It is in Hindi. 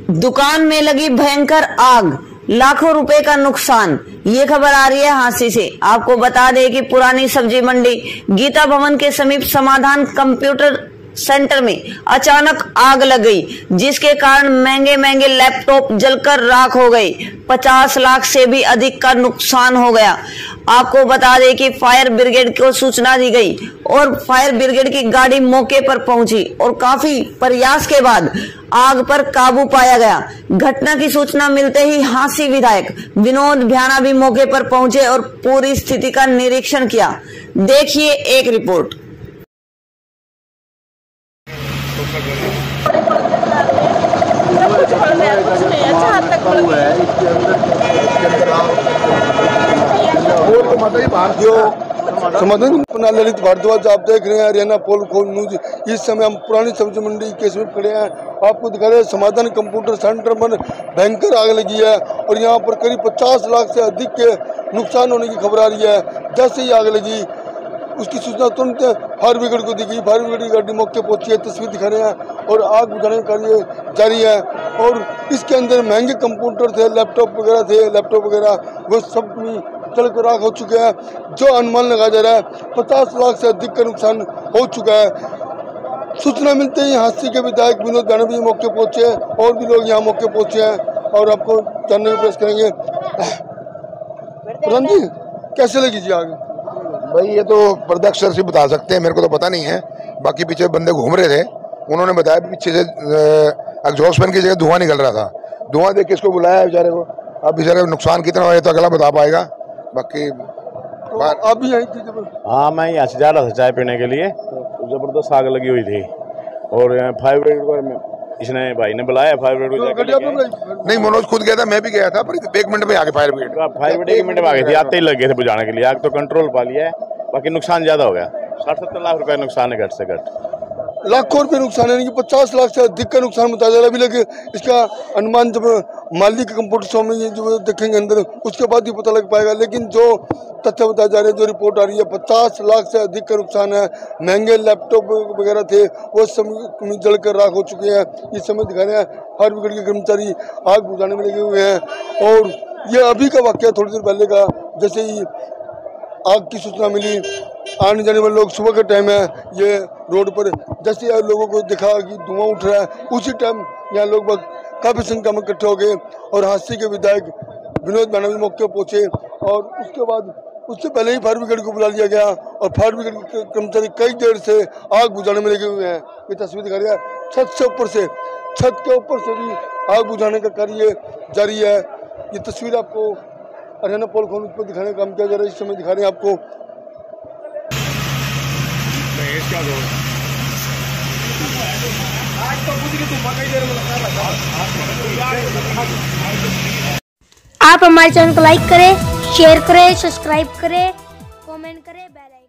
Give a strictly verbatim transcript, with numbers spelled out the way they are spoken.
दुकान में लगी भयंकर आग, लाखों रुपए का नुकसान। ये खबर आ रही है हांसी से। आपको बता दें कि पुरानी सब्जी मंडी गीता भवन के समीप समाधान कंप्यूटर सेंटर में अचानक आग लग गई, जिसके कारण महंगे महंगे लैपटॉप जलकर राख हो गए। पचास लाख से भी अधिक का नुकसान हो गया। आपको बता दें कि फायर ब्रिगेड को सूचना दी गई और फायर ब्रिगेड की गाड़ी मौके पर पहुंची और काफी प्रयास के बाद आग पर काबू पाया गया। घटना की सूचना मिलते ही हांसी विधायक विनोद भ्याना भी मौके पर पहुंचे और पूरी स्थिति का निरीक्षण किया। देखिए एक रिपोर्ट। समाधान ललित भारद्वाज आप देख रहे हैं हरियाणा पोल खोल न्यूज। इस समय हम पुरानी सब्जी मंडी के समीप खड़े हैं। आपको दिखा रहे हैं समाधान कंप्यूटर सेंटर में भयंकर आग लगी है और यहाँ पर करीब पचास लाख से अधिक के नुकसान होने की खबर आ रही है। जैसे ही आग लगी उसकी सूचना तुरंत फायर ब्रिगेड को दी गई। फायर ब्रिगेड की गाड़ी मौके पहुंची है, तस्वीर दिखा रहे हैं और आग बुझाने का कार्य जारी है। और इसके अंदर महंगे कंप्यूटर थे, लैपटॉप वगैरह थे, लैपटॉप वगैरह वो सब जल कर राख हो चुके हैं। जो अनुमान लगाया जा रहा है पचास लाख से अधिक का नुकसान हो चुका है। सूचना मिलते ही हांसी के विधायक विनोद भ्याना भी मौके पहुंचे और भी लोग यहाँ मौके पहुंचे हैं और आपको जानने का प्रयास करेंगे। प्रधान जी, कैसे लगी जी आग? भाई ये तो प्रत्यक्ष से बता सकते हैं, मेरे को तो पता नहीं है। बाकी पीछे बंदे घूम रहे थे, उन्होंने बताया पीछे से एग्जॉस्ट फैन की जगह धुआं निकल रहा था। धुआं देख के इसको बुलाया बेचारे को। अब बेचारे नुकसान कितना हुआ तो अगला बता पाएगा। बाकी तो आप भी यहीं थे जब? हाँ, मैं यहाँ से जा रहा था चाय पीने के लिए, तो जबरदस्त आग लगी हुई थी और फायर ब्रिगेड इसने भाई ने बुलाया। फायर ब्रिगेड नहीं, मनोज खुद गया था, मैं भी गया था, पर एक मिनट में आगे फायर ब्रिगेड फायर ब्रिगेड एक मिनट में आ गई थी। आते ही लग गए थे बुझाने के लिए। आग तो कंट्रोल पा लिया है, बाकी नुकसान ज्यादा हो गया। साठ सत्तर लाख रुपए नुकसान है घट से घट। लाखों रुपए नुकसान है, पचास लाख से अधिक का नुकसान बताया जा रहा है। अभी लगे इसका अनुमान जब माली के कंप्यूटर शॉप में जो देखेंगे अंदर, उसके बाद ही पता लग पाएगा। लेकिन जो तथ्य बताए जा रहे हैं, जो रिपोर्ट आ रही है, पचास लाख से अधिक का नुकसान है। महंगे लैपटॉप वगैरह थे वो सब जलकर राख हो चुके हैं। इस समय दिखा रहे हैं फायर ब्रिगेड के कर्मचारी आग बुझाने में लगे हुए हैं। और ये अभी का वाकया थोड़ी देर पहले का, जैसे ही आग की सूचना मिली, आने जाने वाले लोग, सुबह का टाइम है, ये रोड पर जैसे लोगों को दिखा कि धुआं उठ रहा है, उसी टाइम यहाँ लोग काफ़ी संख्या में इकट्ठे हो गए और हांसी के विधायक विनोद भ्याना भी मौके पहुँचे। और उसके बाद उससे पहले ही फायर ब्रिगेड को बुला लिया गया और फायर ब्रिगेड के कर्मचारी कई देर से आग बुझाने में लगे हुए हैं। ये तस्वीर दिखा रही है छत से ऊपर से, छत के ऊपर से भी आग बुझाने का कार्य जारी है। ये तस्वीर आपको हरियाणा पोल खोल पर दिखाने का काम किया जा रहा है। इस समय दिखा रहे हैं आपको। आप हमारे चैनल को लाइक करें, शेयर करें, सब्सक्राइब करें, कमेंट करें, बेल आइकन